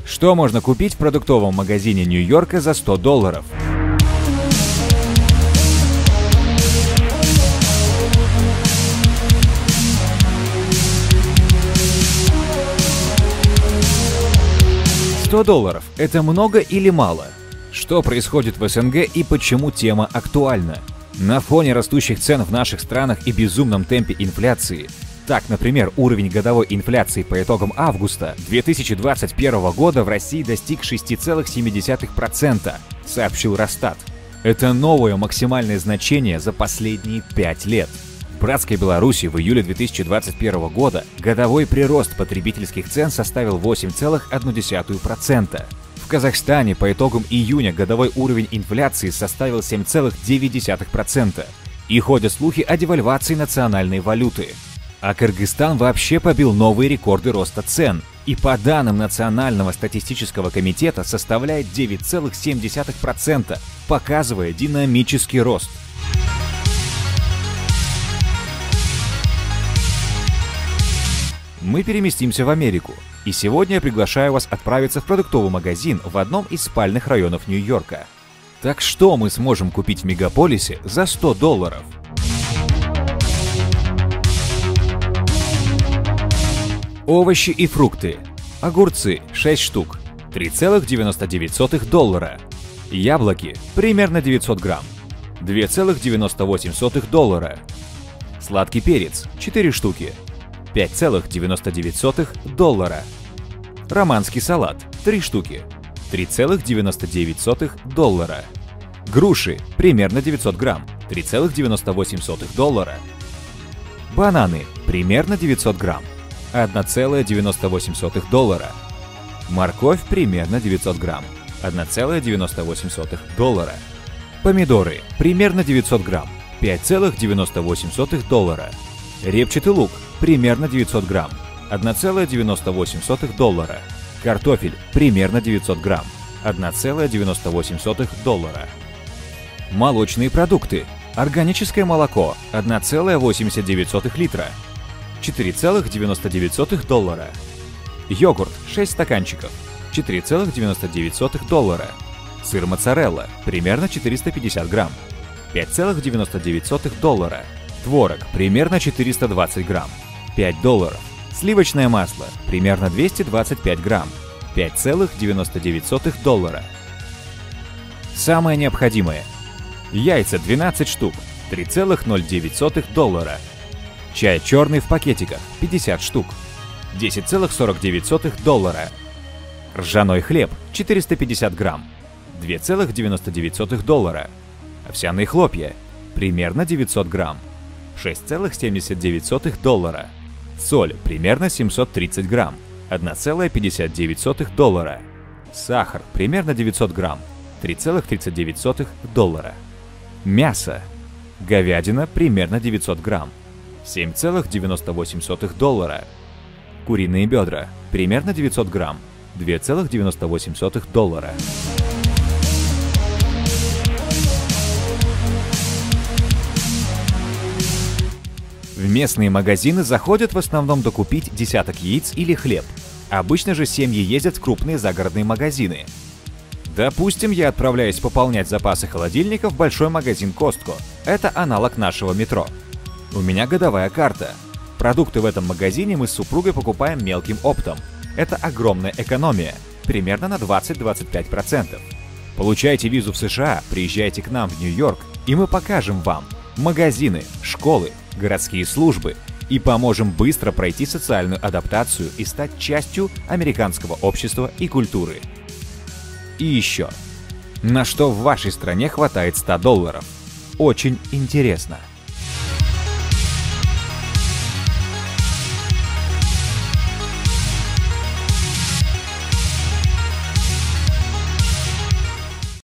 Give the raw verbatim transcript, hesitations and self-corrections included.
Что можно купить в продуктовом магазине Нью-Йорка за сто долларов? сто долларов – это много или мало? Что происходит в СНГ и почему тема актуальна? На фоне растущих цен в наших странах и безумном темпе инфляции. Так, например, уровень годовой инфляции по итогам августа две тысячи двадцать первого года в России достиг шесть целых семь десятых процента, сообщил Росстат. Это новое максимальное значение за последние пять лет. В братской Беларуси в июле две тысячи двадцать первого года годовой прирост потребительских цен составил восемь целых одну десятую процента. В Казахстане по итогам июня годовой уровень инфляции составил семь целых девять десятых процента. И ходят слухи о девальвации национальной валюты. А Кыргызстан вообще побил новые рекорды роста цен и по данным Национального статистического комитета составляет девять целых семь десятых процента, показывая динамический рост. Мы переместимся в Америку, и сегодня я приглашаю вас отправиться в продуктовый магазин в одном из спальных районов Нью-Йорка. Так что мы сможем купить в мегаполисе за сто долларов? Овощи и фрукты. Огурцы – шесть штук, три целых девяносто девять сотых доллара. Яблоки – примерно девятьсот грамм, два целых девяносто восемь сотых доллара. Сладкий перец – четыре штуки, пять целых девяносто девять сотых доллара. Романский салат – три штуки, три целых девяносто девять сотых доллара. Груши – примерно девятьсот грамм, три целых девяносто восемь сотых доллара. Бананы – примерно девятьсот грамм, одна целая девяносто восемь сотых доллара. Морковь примерно девятьсот грамм, одна целая девяносто восемь сотых доллара. Помидоры примерно девятьсот грамм, пять целых девяносто восемь сотых доллара. Репчатый лук примерно девятьсот грамм, одна целая девяносто восемь сотых доллара. Картофель примерно девятьсот грамм, одна целая девяносто восемь сотых доллара. Молочные продукты. Органическое молоко одна целая восемьдесят девять сотых литра, четыре целых девяносто девять сотых доллара. Йогурт шесть стаканчиков, четыре целых девяносто девять сотых доллара. Сыр моцарелла примерно четыреста пятьдесят грамм, пять целых девяносто девять сотых доллара. Творог примерно четыреста двадцать грамм, пять долларов. Сливочное масло примерно двести двадцать пять грамм, пять целых девяносто девять сотых доллара. Самое необходимое. Яйца двенадцать штук, три целых ноль девять сотых доллара. Чай черный в пакетиках пятьдесят штук, десять целых сорок девять сотых доллара. Ржаной хлеб четыреста пятьдесят грамм, два целых девяносто девять сотых доллара. Овсяные хлопья примерно девятьсот грамм, шесть целых семьдесят девять сотых доллара. Соль примерно семьсот тридцать грамм, одна целая пятьдесят девять сотых доллара. Сахар примерно девятьсот грамм, три целых тридцать девять сотых доллара. Мясо. Говядина примерно девятьсот грамм, семь целых девяносто восемь сотых доллара. Куриные бедра примерно девятьсот грамм, два целых девяносто восемь сотых доллара. В местные магазины заходят в основном докупить десяток яиц или хлеб. Обычно же семьи ездят в крупные загородные магазины. Допустим, я отправляюсь пополнять запасы холодильника в большой магазин Costco. Это аналог нашего метро. У меня годовая карта. Продукты в этом магазине мы с супругой покупаем мелким оптом. Это огромная экономия, примерно на двадцать-двадцать пять процентов. Получайте визу в США, приезжайте к нам в Нью-Йорк, и мы покажем вам магазины, школы, городские службы и поможем быстро пройти социальную адаптацию и стать частью американского общества и культуры. И еще. На что в вашей стране хватает ста долларов? Очень интересно.